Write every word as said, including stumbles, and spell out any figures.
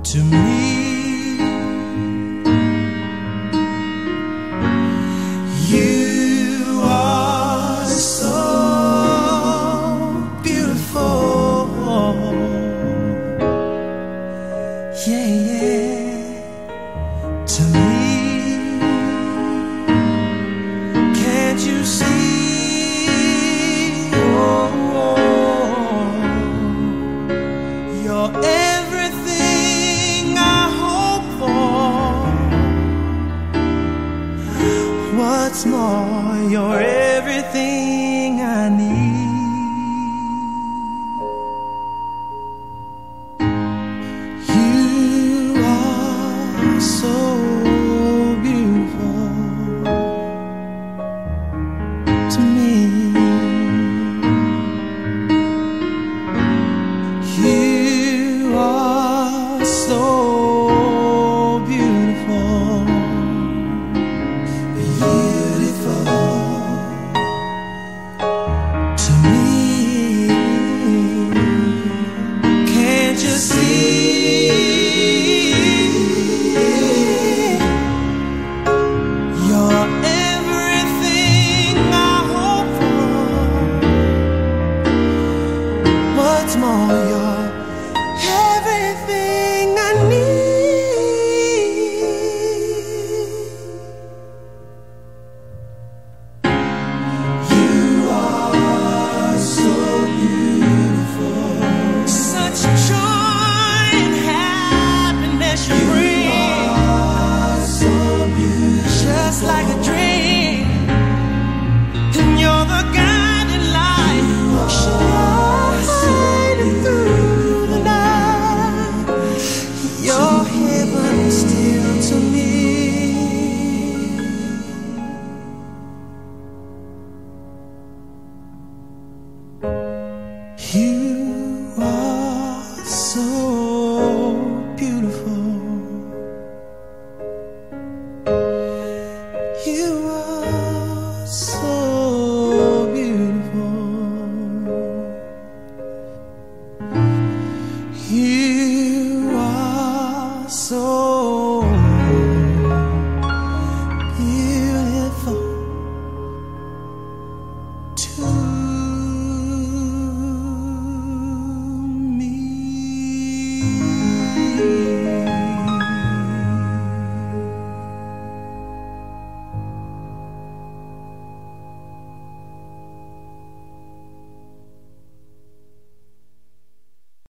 to me. You are so beautiful, yeah, yeah, to me. Can't you see? Oh, you're everything I hope for. What's more, you're everything I need. You are so beautiful to me. You are so beautiful, beautiful to me. Can't you see?